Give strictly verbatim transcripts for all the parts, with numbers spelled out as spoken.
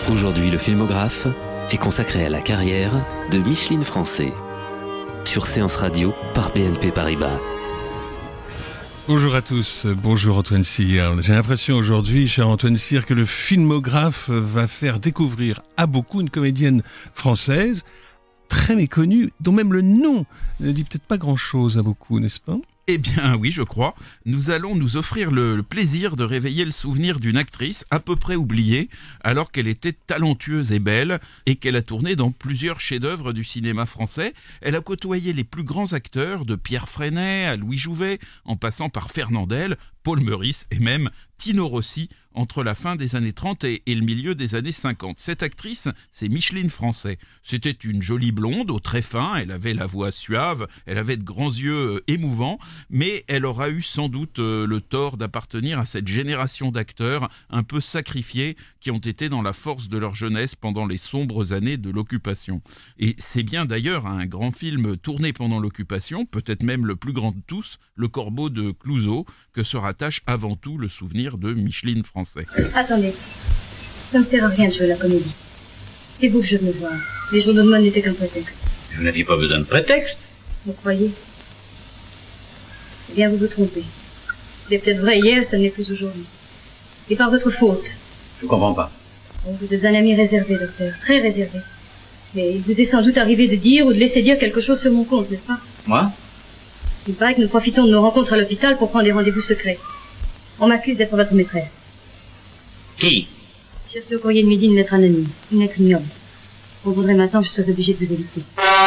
Aujourd'hui, le filmographe est consacré à la carrière de Micheline Français. Sur Séance Radio par B N P Paribas. Bonjour à tous, bonjour Antoine Cyr. J'ai l'impression aujourd'hui, cher Antoine Cyr, que le filmographe va faire découvrir à beaucoup une comédienne française très méconnue, dont même le nom ne dit peut-être pas grand-chose à beaucoup, n'est-ce pas ? Eh bien oui, je crois. Nous allons nous offrir le plaisir de réveiller le souvenir d'une actrice à peu près oubliée, alors qu'elle était talentueuse et belle, et qu'elle a tourné dans plusieurs chefs-d'œuvre du cinéma français. Elle a côtoyé les plus grands acteurs, de Pierre Freinet à Louis Jouvet, en passant par Fernandel, Paul Meurice et même Tino Rossi, entre la fin des années trente et, et le milieu des années cinquante. Cette actrice, c'est Micheline Français. C'était une jolie blonde, au trait fin, elle avait la voix suave, elle avait de grands yeux euh, émouvants, mais elle aura eu sans doute euh, le tort d'appartenir à cette génération d'acteurs un peu sacrifiés qui ont été dans la force de leur jeunesse pendant les sombres années de l'occupation. Et c'est bien d'ailleurs un grand film tourné pendant l'occupation, peut-être même le plus grand de tous, Le Corbeau de Clouzot, que se rattache avant tout le souvenir de Micheline Français. Attendez, ça ne sert à rien de jouer la comédie. C'est vous que je veux voir. Les journaux de mode n'étaient qu'un prétexte. Vous n'aviez pas besoin de prétexte. Vous croyez? Eh bien, vous vous trompez. C'était peut-être vrai hier, ça ne l'est plus aujourd'hui. Et par votre faute. Je comprends pas. Oh, vous êtes un ami réservé, docteur, très réservé. Mais il vous est sans doute arrivé de dire ou de laisser dire quelque chose sur mon compte, n'est-ce pas? Moi? Il paraît que nous profitons de nos rencontres à l'hôpital pour prendre des rendez-vous secrets. On m'accuse d'être votre maîtresse. Qui? J'ai reçu au courrier de midi une lettre anonyme, une lettre ignoble. On voudrait maintenant que je sois obligée de vous éviter.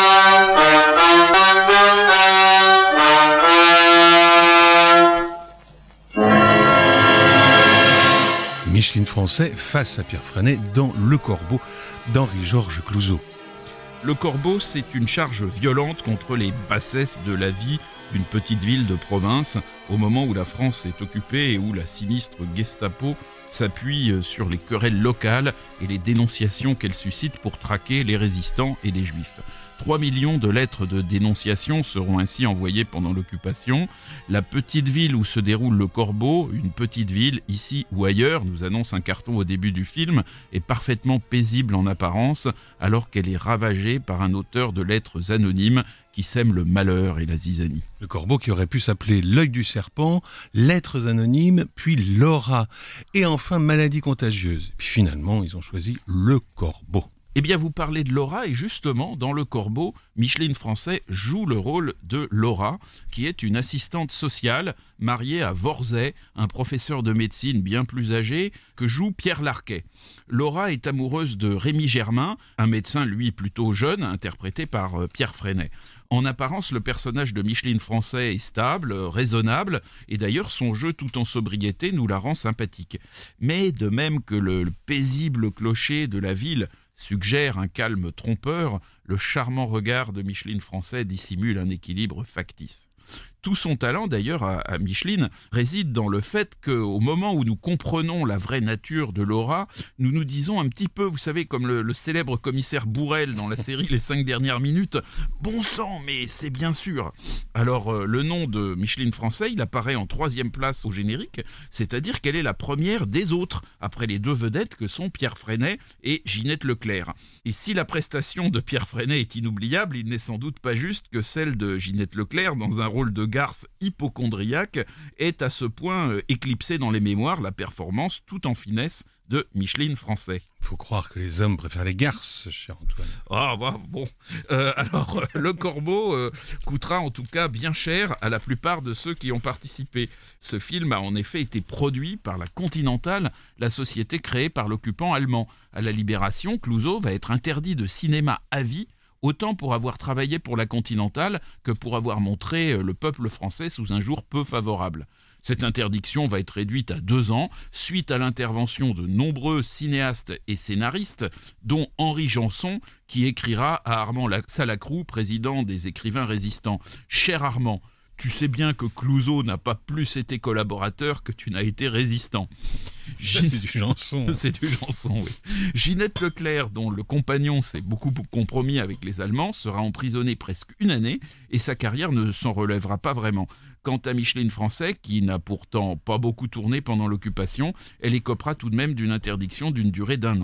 Micheline Français face à Pierre Freinet dans Le Corbeau d'Henri-Georges Clouzot. Le Corbeau, c'est une charge violente contre les bassesses de la vie d'une petite ville de province, au moment où la France est occupée et où la sinistre Gestapo s'appuie sur les querelles locales et les dénonciations qu'elle suscite pour traquer les résistants et les juifs. trois millions de lettres de dénonciation seront ainsi envoyées pendant l'occupation. La petite ville où se déroule Le Corbeau, une petite ville ici ou ailleurs, nous annonce un carton au début du film, est parfaitement paisible en apparence alors qu'elle est ravagée par un auteur de lettres anonymes qui sème le malheur et la zizanie. Le Corbeau qui aurait pu s'appeler L'œil du serpent, Lettres anonymes, puis Laura, et enfin Maladie contagieuse. Puis finalement, ils ont choisi Le Corbeau. Eh bien, vous parlez de Laura, et justement, dans Le Corbeau, Micheline Français joue le rôle de Laura, qui est une assistante sociale mariée à Vorzay, un professeur de médecine bien plus âgé, que joue Pierre Larquet. Laura est amoureuse de Rémi Germain, un médecin, lui, plutôt jeune, interprété par Pierre Freinet. En apparence, le personnage de Micheline Français est stable, raisonnable, et d'ailleurs son jeu tout en sobriété nous la rend sympathique. Mais de même que le, le paisible clocher de la ville suggère un calme trompeur, le charmant regard de Micheline Français dissimule un équilibre factice. Tout son talent, d'ailleurs, à, à Micheline, réside dans le fait qu'au moment où nous comprenons la vraie nature de Laura, nous nous disons un petit peu, vous savez, comme le, le célèbre commissaire Bourrel dans la série Les cinq dernières minutes, « Bon sang, mais c'est bien sûr !» Alors, euh, le nom de Micheline Français, il apparaît en troisième place au générique, c'est-à-dire qu'elle est la première des autres, après les deux vedettes que sont Pierre Freinet et Ginette Leclerc. Et si la prestation de Pierre Freinet est inoubliable, il n'est sans doute pas juste que celle de Ginette Leclerc dans un rôle de garce hypocondriaque est à ce point euh, éclipsée dans les mémoires la performance tout en finesse de Micheline Français. Il faut croire que les hommes préfèrent les garces, cher Antoine. Ah bah, bon, euh, alors euh, Le Corbeau euh, coûtera en tout cas bien cher à la plupart de ceux qui ont participé. Ce film a en effet été produit par la Continental, la société créée par l'occupant allemand. À la Libération, Clouzot va être interdit de cinéma à vie, autant pour avoir travaillé pour la Continental que pour avoir montré le peuple français sous un jour peu favorable. Cette interdiction va être réduite à deux ans, suite à l'intervention de nombreux cinéastes et scénaristes, dont Henri Janson, qui écrira à Armand Salacrou, président des écrivains résistants. « Cher Armand, tu sais bien que Clouzot n'a pas plus été collaborateur que tu n'as été résistant. » C'est du Janson. C'est du Janson, oui. Ginette Leclerc, dont le compagnon s'est beaucoup compromis avec les Allemands, sera emprisonnée presque une année et sa carrière ne s'en relèvera pas vraiment. Quant à Micheline Français, qui n'a pourtant pas beaucoup tourné pendant l'occupation, elle écopera tout de même d'une interdiction d'une durée d'un an.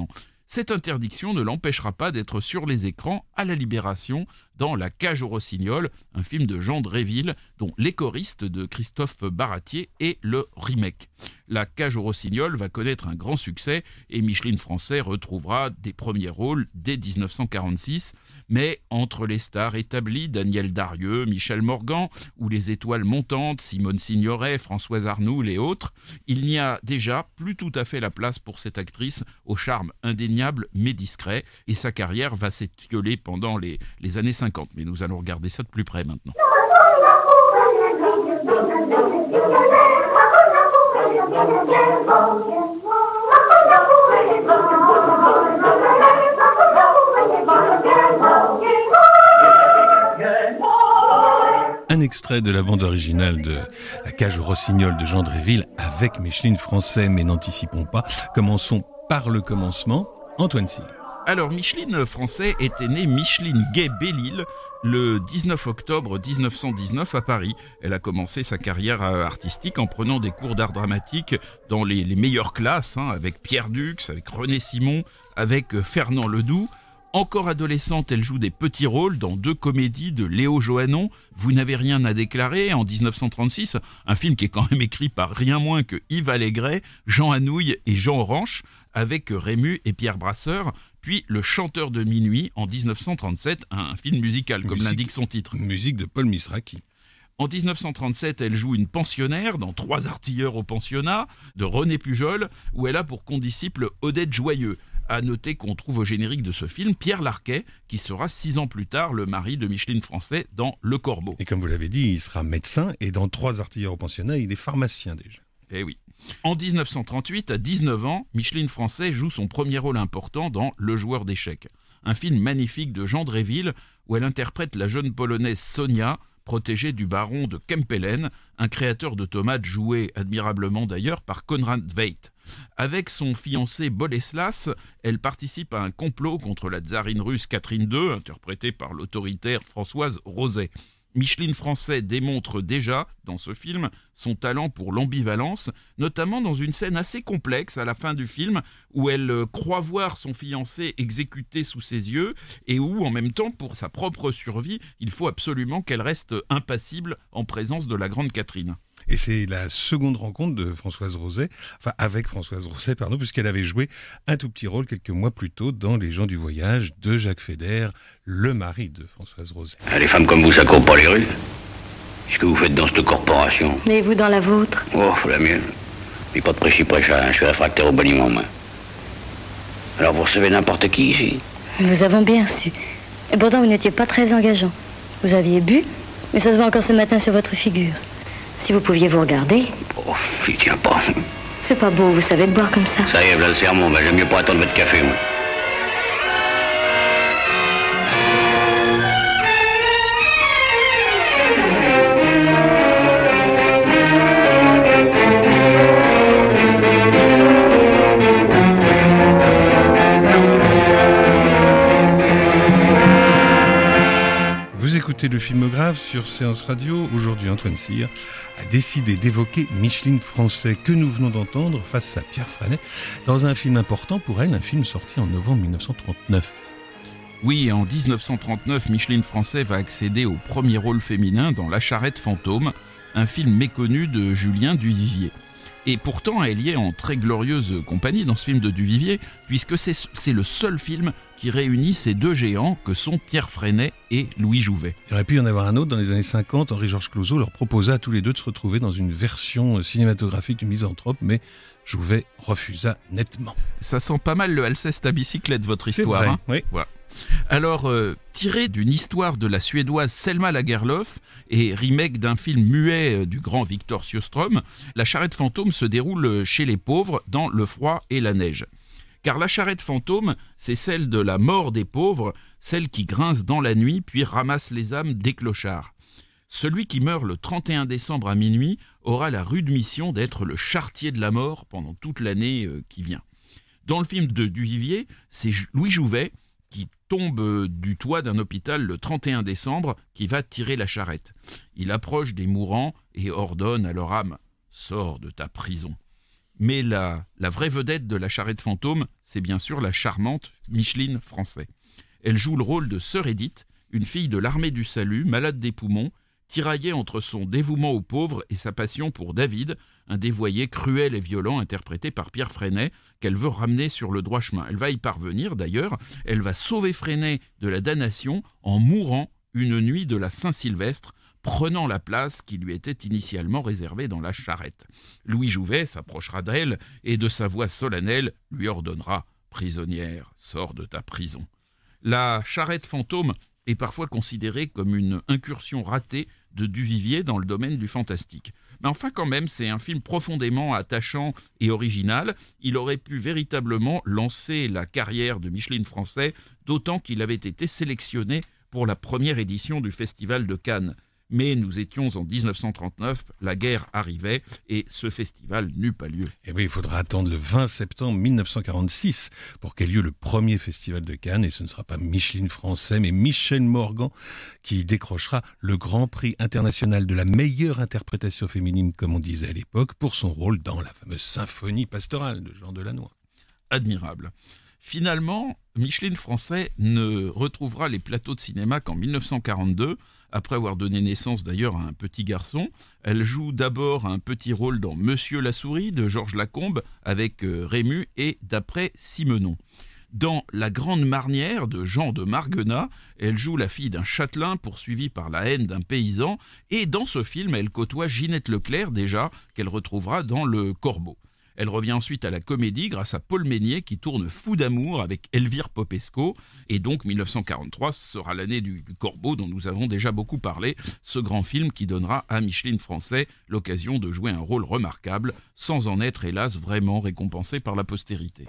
Cette interdiction ne l'empêchera pas d'être sur les écrans à la Libération dans La Cage aux Rossignols, un film de Jean Dréville dont Les choristes de Christophe Baratier est le remake. La Cage aux Rossignols va connaître un grand succès et Micheline Français retrouvera des premiers rôles dès dix-neuf cent quarante-six. Mais entre les stars établies, Daniel Darieux, Michel Morgan ou les étoiles montantes, Simone Signoret, Françoise Arnoul et autres, il n'y a déjà plus tout à fait la place pour cette actrice au charme indéniable mais discret, et sa carrière va s'étioler pendant les, les années cinquante. Mais nous allons regarder ça de plus près maintenant. Un extrait de la bande originale de La Cage aux Rossignols de Jean Dréville avec Micheline Français, mais n'anticipons pas. Commençons par le commencement. Antoine Cyr. Alors, Micheline Français était née Micheline Gay-Bellil le dix-neuf octobre dix-neuf cent dix-neuf à Paris. Elle a commencé sa carrière artistique en prenant des cours d'art dramatique dans les, les meilleures classes, hein, avec Pierre Dux, avec René Simon, avec Fernand Ledoux. Encore adolescente, elle joue des petits rôles dans deux comédies de Léo Johannon, Vous n'avez rien à déclarer, en dix-neuf cent trente-six, un film qui est quand même écrit par rien moins que Yves Allégret, Jean Anouilh et Jean Orange, avec Rému et Pierre Brasseur, puis Le Chanteur de minuit en dix-neuf cent trente-sept, un film musical, comme Musique, l'indique son titre. Musique de Paul Misraki. En dix-neuf cent trente-sept, elle joue une pensionnaire dans Trois artilleurs au pensionnat de René Pujol, où elle a pour condisciple Odette Joyeux. À noter qu'on trouve au générique de ce film Pierre Larquet, qui sera six ans plus tard le mari de Micheline Français dans Le Corbeau. Et comme vous l'avez dit, il sera médecin, et dans Trois artilleurs au pensionnat, il est pharmacien déjà. Eh oui. En dix-neuf cent trente-huit, à dix-neuf ans, Micheline Français joue son premier rôle important dans Le joueur d'échecs, un film magnifique de Jean Dréville où elle interprète la jeune polonaise Sonia, protégée du baron de Kempelen, un créateur de tomates joué admirablement d'ailleurs par Konrad Veidt. Avec son fiancé Boleslas, elle participe à un complot contre la tsarine russe Catherine deux, interprétée par l'autoritaire Françoise Roset. Micheline Français démontre déjà, dans ce film, son talent pour l'ambivalence, notamment dans une scène assez complexe à la fin du film, où elle croit voir son fiancé exécuté sous ses yeux, et où, en même temps, pour sa propre survie, il faut absolument qu'elle reste impassible en présence de la grande Catherine. Et c'est la seconde rencontre de Françoise Roset, enfin avec Françoise Roset, pardon, puisqu'elle avait joué un tout petit rôle quelques mois plus tôt dans Les gens du voyage de Jacques Feder, le mari de Françoise Roset. Les femmes comme vous, ça court pas les rues. Qu'est-ce que vous faites dans cette corporation? Mais vous dans la vôtre? Oh, la mienne. Mais pas de prêchi-prêcha, je suis réfractaire au banniment, moi. Alors vous recevez n'importe qui ici? Nous avons bien su. Et pourtant, vous n'étiez pas très engageant. Vous aviez bu, mais ça se voit encore ce matin sur votre figure. Si vous pouviez vous regarder. Oh, j'y tiens pas. C'est pas beau, vous savez, de boire comme ça. Ça y est, voilà le sermon, ben, j'aime mieux pas attendre votre café, moi. Écoutez le Filmographe sur Séance Radio. Aujourd'hui, Antoine Cyr a décidé d'évoquer Micheline Français que nous venons d'entendre face à Pierre Franet dans un film important pour elle, un film sorti en novembre mille neuf cent trente-neuf. Oui, en dix-neuf cent trente-neuf, Micheline Français va accéder au premier rôle féminin dans La Charrette fantôme, un film méconnu de Julien Duvivier. Et pourtant, elle y est en très glorieuse compagnie dans ce film de Duvivier, puisque c'est, c'est le seul film qui réunit ces deux géants que sont Pierre Freinet et Louis Jouvet. Il aurait pu y en avoir un autre dans les années cinquante. Henri-Georges Clouzot leur proposa à tous les deux de se retrouver dans une version cinématographique du Misanthrope, mais Jouvet refusa nettement. Ça sent pas mal le Alceste à bicyclette, votre c'est histoire. Vrai, hein oui. Voilà. Alors, euh, tiré d'une histoire de la Suédoise Selma Lagerlöf et remake d'un film muet du grand Victor Sjöström, La Charrette fantôme se déroule chez les pauvres dans le froid et la neige. Car la charrette fantôme, c'est celle de la mort des pauvres, celle qui grince dans la nuit puis ramasse les âmes des clochards. Celui qui meurt le trente et un décembre à minuit aura la rude mission d'être le charretier de la mort pendant toute l'année qui vient. Dans le film de Duvivier, c'est Louis Jouvet qui tombe du toit d'un hôpital le trente et un décembre, qui va tirer la charrette. Il approche des mourants et ordonne à leur âme « Sors de ta prison ». Mais la, la vraie vedette de La Charrette fantôme, c'est bien sûr la charmante Micheline Français. Elle joue le rôle de Sœur Édith, une fille de l'armée du salut, malade des poumons, tiraillée entre son dévouement aux pauvres et sa passion pour David, un dévoyé cruel et violent interprété par Pierre Freinet, qu'elle veut ramener sur le droit chemin. Elle va y parvenir d'ailleurs, elle va sauver Freinet de la damnation en mourant une nuit de la Saint-Sylvestre, prenant la place qui lui était initialement réservée dans la charrette. Louis Jouvet s'approchera d'elle et de sa voix solennelle lui ordonnera « Prisonnière, sors de ta prison ». La Charrette fantôme est parfois considérée comme une incursion ratée de Duvivier dans le domaine du fantastique. Mais enfin quand même, c'est un film profondément attachant et original. Il aurait pu véritablement lancer la carrière de Micheline Français, d'autant qu'il avait été sélectionné pour la première édition du Festival de Cannes. Mais nous étions en dix-neuf cent trente-neuf, la guerre arrivait et ce festival n'eut pas lieu. Et oui, il faudra attendre le vingt septembre mille neuf cent quarante-six pour qu'ait lieu le premier festival de Cannes. Et ce ne sera pas Micheline Français, mais Michel Morgan qui décrochera le Grand Prix international de la meilleure interprétation féminine, comme on disait à l'époque, pour son rôle dans la fameuse symphonie pastorale de Jean Delannoy. Admirable. Finalement, Micheline Français ne retrouvera les plateaux de cinéma qu'en mille neuf cent quarante-deux, après avoir donné naissance d'ailleurs à un petit garçon. Elle joue d'abord un petit rôle dans Monsieur la souris de Georges Lacombe avec Rému et d'après Simenon. Dans La Grande Marnière de Jean de Marguenat, elle joue la fille d'un châtelain poursuivi par la haine d'un paysan et dans ce film, elle côtoie Ginette Leclerc déjà, qu'elle retrouvera dans Le Corbeau. Elle revient ensuite à la comédie grâce à Paul Meunier qui tourne Fou d'amour avec Elvire Popesco. Et donc mille neuf cent quarante-trois sera l'année du, du Corbeau dont nous avons déjà beaucoup parlé. Ce grand film qui donnera à Micheline Français l'occasion de jouer un rôle remarquable sans en être hélas vraiment récompensé par la postérité.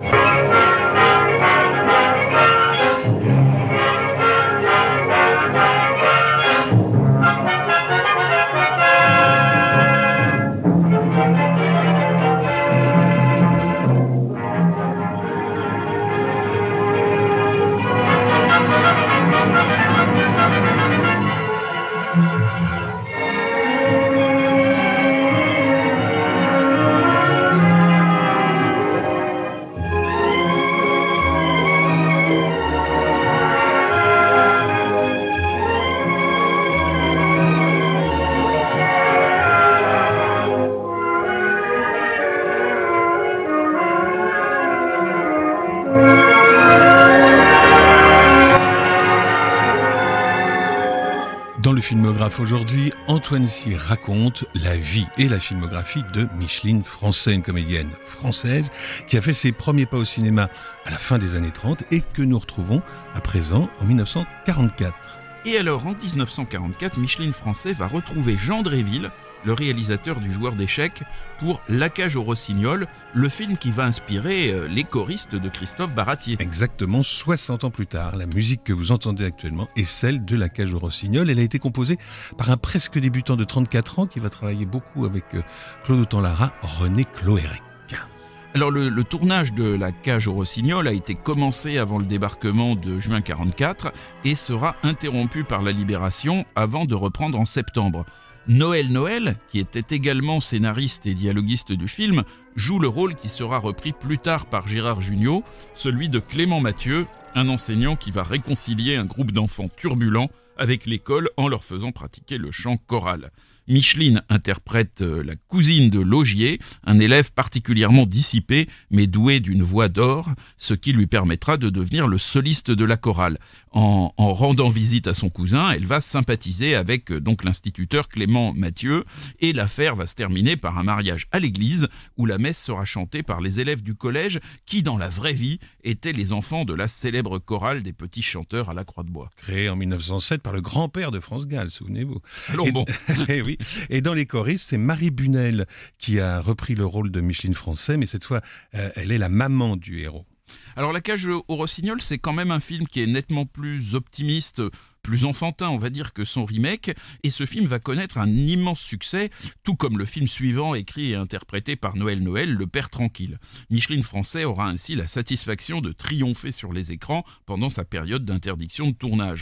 Dans le filmographe aujourd'hui, Antoine Cyr raconte la vie et la filmographie de Micheline Français, une comédienne française qui a fait ses premiers pas au cinéma à la fin des années trente et que nous retrouvons à présent en mille neuf cent quarante-quatre. Et alors en dix-neuf cent quarante-quatre, Micheline Français va retrouver Jean Dréville, le réalisateur du Joueur d'échecs, pour La Cage aux Rossignols, le film qui va inspirer euh, Les choristes de Christophe Baratier. Exactement, soixante ans plus tard, la musique que vous entendez actuellement est celle de La Cage aux Rossignols. Elle a été composée par un presque débutant de trente-quatre ans qui va travailler beaucoup avec euh, Claude Autant-Lara, René Clohérec. Alors le, le tournage de La Cage aux Rossignols a été commencé avant le débarquement de juin quarante-quatre et sera interrompu par la Libération avant de reprendre en septembre. Noël Noël, qui était également scénariste et dialoguiste du film, joue le rôle qui sera repris plus tard par Gérard Jugnot, celui de Clément Mathieu, un enseignant qui va réconcilier un groupe d'enfants turbulents avec l'école en leur faisant pratiquer le chant choral. Micheline interprète la cousine de Laugier, un élève particulièrement dissipé mais doué d'une voix d'or, ce qui lui permettra de devenir le soliste de la chorale. En, en rendant visite à son cousin, elle va sympathiser avec donc l'instituteur Clément Mathieu et l'affaire va se terminer par un mariage à l'église où la messe sera chantée par les élèves du collège qui, dans la vraie vie, étaient les enfants de la célèbre chorale des petits chanteurs à la Croix-de-Bois. Créée en mille neuf cent sept par le grand-père de France Gall, souvenez-vous. Allons bon. Et oui. Et dans les choristes, c'est Marie Bunel qui a repris le rôle de Micheline Français, mais cette fois, euh, elle est la maman du héros. Alors La Cage aux Rossignols, c'est quand même un film qui est nettement plus optimiste, plus enfantin, on va dire, que son remake, et ce film va connaître un immense succès, tout comme le film suivant, écrit et interprété par Noël Noël, Le Père Tranquille. Micheline Français aura ainsi la satisfaction de triompher sur les écrans pendant sa période d'interdiction de tournage.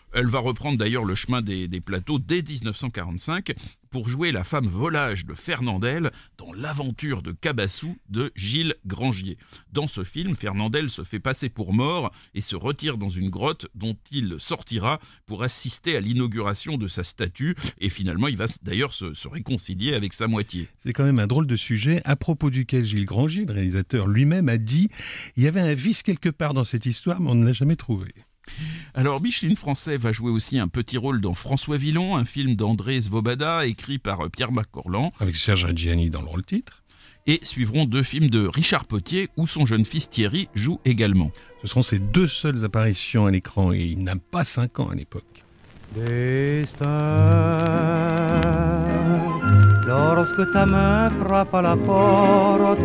Elle va reprendre d'ailleurs le chemin des, des plateaux dès dix-neuf cent quarante-cinq pour jouer la femme volage de Fernandel dans L'aventure de Cabassou de Gilles Grangier. Dans ce film, Fernandel se fait passer pour mort et se retire dans une grotte dont il sortira pour assister à l'inauguration de sa statue. Et finalement, il va d'ailleurs se, se réconcilier avec sa moitié. C'est quand même un drôle de sujet à propos duquel Gilles Grangier, le réalisateur lui-même, a dit « Il y avait un vice quelque part dans cette histoire, mais on ne l'a jamais trouvé ». Alors, Micheline Français va jouer aussi un petit rôle dans François Villon, un film d'André Svoboda, écrit par Pierre McCorland. Avec Serge Reggiani dans le rôle-titre. Et suivront deux films de Richard Potier, où son jeune fils Thierry joue également. Ce seront ses deux seules apparitions à l'écran, et il n'a pas cinq ans à l'époque. Destin, lorsque ta main frappe à la porte,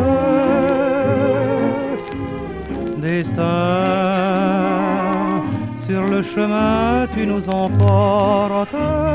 destin, sur le chemin, tu nous emportes.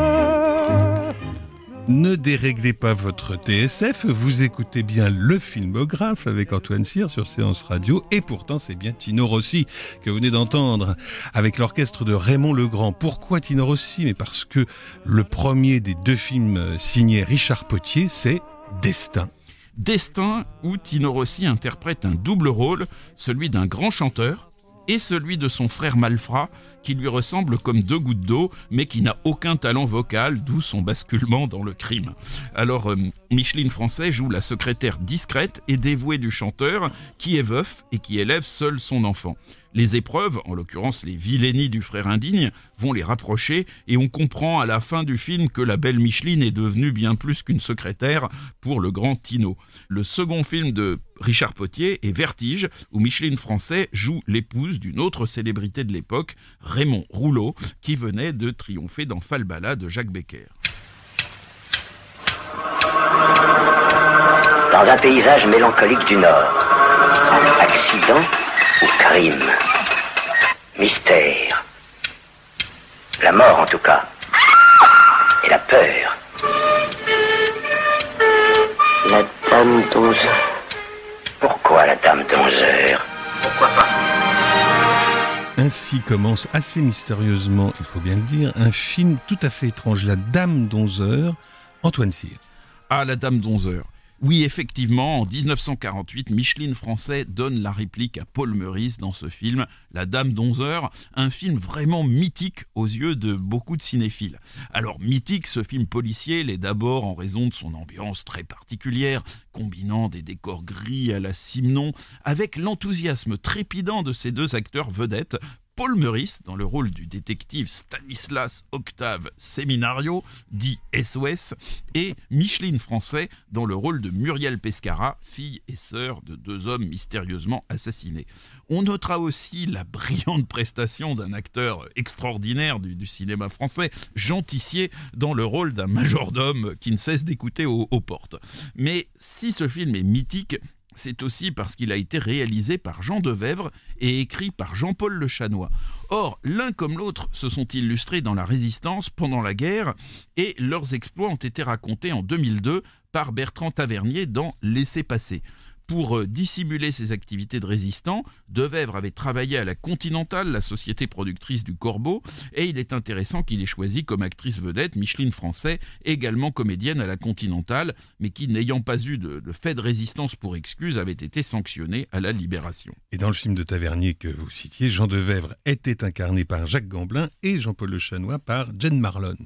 Ne déréglez pas votre T S F, vous écoutez bien le Filmographe avec Antoine Cyr sur Séance Radio, et pourtant c'est bien Tino Rossi que vous venez d'entendre avec l'orchestre de Raymond Legrand. Pourquoi Tino Rossi? Mais parce que le premier des deux films signés Richard Potier, c'est Destin. Destin, où Tino Rossi interprète un double rôle, celui d'un grand chanteur et celui de son frère malfrat, qui lui ressemble comme deux gouttes d'eau, mais qui n'a aucun talent vocal, d'où son basculement dans le crime. Alors, euh, Micheline Français joue la secrétaire discrète et dévouée du chanteur, qui est veuf et qui élève seul son enfant. Les épreuves, en l'occurrence les vilainies du frère indigne, vont les rapprocher, et on comprend à la fin du film que la belle Micheline est devenue bien plus qu'une secrétaire pour le grand Tino. Le second film de Richard Potier est Vertige, où Micheline Français joue l'épouse d'une autre célébrité de l'époque, Raymond Rouleau, qui venait de triompher dans Falbala de Jacques Becker. Dans un paysage mélancolique du Nord, accident ou crime, mystère, la mort en tout cas, et la peur. La dame d'onze heures. Pourquoi la dame d'onze heures? Pourquoi pas? Ainsi commence assez mystérieusement, il faut bien le dire, un film tout à fait étrange, La Dame d'onze heures, Antoine Cyr. Ah, La Dame d'onze heures. Oui, effectivement, en dix-neuf cent quarante-huit, Micheline Français donne la réplique à Paul Meurice dans ce film, La Dame d'onze heures, un film vraiment mythique aux yeux de beaucoup de cinéphiles. Alors, mythique, ce film policier l'est d'abord en raison de son ambiance très particulière, combinant des décors gris à la Simenon, avec l'enthousiasme trépidant de ces deux acteurs vedettes, Paul Meurice dans le rôle du détective Stanislas Octave Seminario, dit S O S, et Micheline Français dans le rôle de Muriel Pescara, fille et sœur de deux hommes mystérieusement assassinés. On notera aussi la brillante prestation d'un acteur extraordinaire du, du cinéma français, Jean Tissier, dans le rôle d'un majordome qui ne cesse d'écouter aux, aux portes. Mais si ce film est mythique, c'est aussi parce qu'il a été réalisé par Jean Devèvre et écrit par Jean-Paul Le Chanois. Or, l'un comme l'autre se sont illustrés dans la Résistance pendant la guerre, et leurs exploits ont été racontés en deux mille deux par Bertrand Tavernier dans Laissez-passer. Pour dissimuler ses activités de résistant, Devèvre avait travaillé à la Continentale, la société productrice du Corbeau, et il est intéressant qu'il ait choisi comme actrice vedette Micheline Français, également comédienne à la Continentale, mais qui, n'ayant pas eu de, de fait de résistance pour excuse, avait été sanctionnée à la Libération. Et dans le film de Tavernier que vous citiez, Jean Devèvre était incarné par Jacques Gamblin et Jean-Paul Le Chanois par Jane Marlon.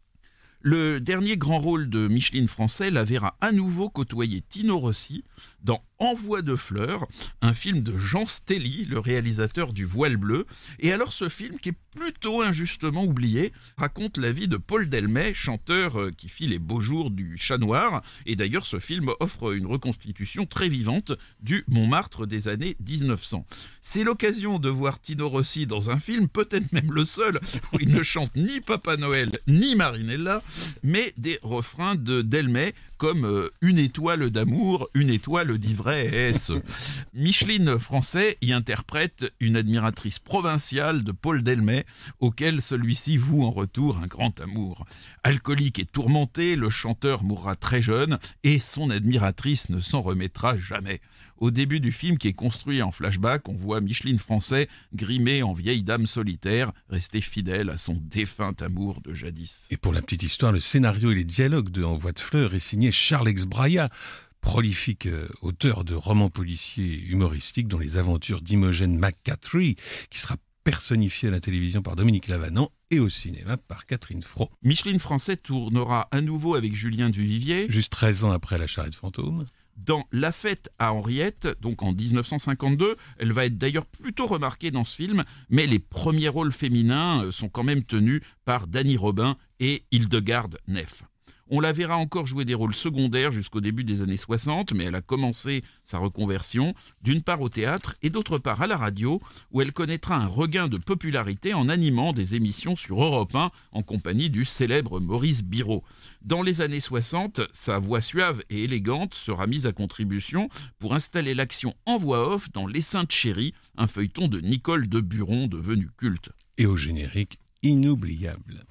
Le dernier grand rôle de Micheline Français la verra à nouveau côtoyer Tino Rossi dans Envoi de fleurs, un film de Jean Stelly, le réalisateur du Voile bleu. Et alors ce film, qui est plutôt injustement oublié, raconte la vie de Paul Delmet, chanteur qui fit les beaux jours du Chat Noir. Et d'ailleurs ce film offre une reconstitution très vivante du Montmartre des années dix-neuf cents. C'est l'occasion de voir Tino Rossi dans un film, peut-être même le seul, où il ne chante ni Papa Noël ni Marinella, mais des refrains de Delmet, comme euh, une étoile d'amour, une étoile d'ivresse. Micheline Français y interprète une admiratrice provinciale de Paul Delmet, auquel celui-ci voue en retour un grand amour. Alcoolique et tourmenté, le chanteur mourra très jeune et son admiratrice ne s'en remettra jamais. Au début du film, qui est construit en flashback, on voit Micheline Français grimée en vieille dame solitaire, restée fidèle à son défunt amour de jadis. Et pour la petite histoire, le scénario et les dialogues de Envoi de fleurs est signé Charles Exbraya, prolifique euh, auteur de romans policiers humoristiques dont les aventures d'Imogen McCaffrey, qui sera personnifiée à la télévision par Dominique Lavanant et au cinéma par Catherine Fro. Micheline Français tournera à nouveau avec Julien Duvivier. Juste treize ans après La Charrette fantôme. Dans La fête à Henriette, donc en dix-neuf cent cinquante-deux, elle va être d'ailleurs plutôt remarquée dans ce film, mais les premiers rôles féminins sont quand même tenus par Dany Robin et Hildegarde Neff. On la verra encore jouer des rôles secondaires jusqu'au début des années soixante, mais elle a commencé sa reconversion, d'une part au théâtre et d'autre part à la radio, où elle connaîtra un regain de popularité en animant des émissions sur Europe un en compagnie du célèbre Maurice Biraud. Dans les années soixante, sa voix suave et élégante sera mise à contribution pour installer l'action en voix off dans Les Saintes Chéries, un feuilleton de Nicole de Buron devenu culte. Et au générique, inoubliable.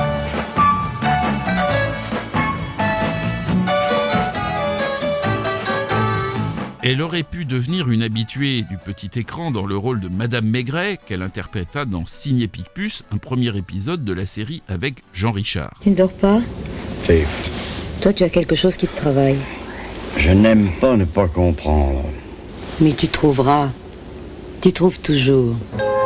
Elle aurait pu devenir une habituée du petit écran dans le rôle de Madame Maigret, qu'elle interpréta dans Signé Picpus, un premier épisode de la série avec Jean Richard. Tu ne dors pas ? Si. Toi, tu as quelque chose qui te travaille. Je n'aime pas ne pas comprendre. Mais tu trouveras. Tu trouves toujours.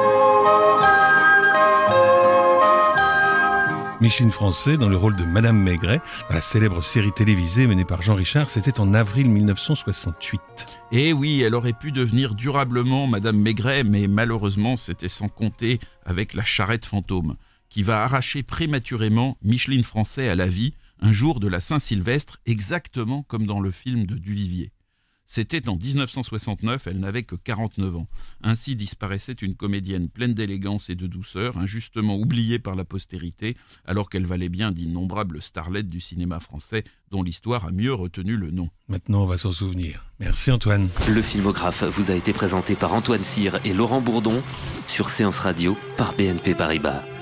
Micheline Français dans le rôle de Madame Maigret, dans la célèbre série télévisée menée par Jean Richard, c'était en avril mille neuf cent soixante-huit. Et oui, elle aurait pu devenir durablement Madame Maigret, mais malheureusement, c'était sans compter avec La Charrette fantôme, qui va arracher prématurément Micheline Français à la vie, un jour de la Saint-Sylvestre, exactement comme dans le film de Duvivier. C'était en dix-neuf cent soixante-neuf, elle n'avait que quarante-neuf ans. Ainsi disparaissait une comédienne pleine d'élégance et de douceur, injustement oubliée par la postérité, alors qu'elle valait bien d'innombrables starlettes du cinéma français, dont l'histoire a mieux retenu le nom. Maintenant, on va s'en souvenir. Merci Antoine. Le filmographe vous a été présenté par Antoine Cyr et Laurent Bourdon sur Séance Radio par B N P Paribas.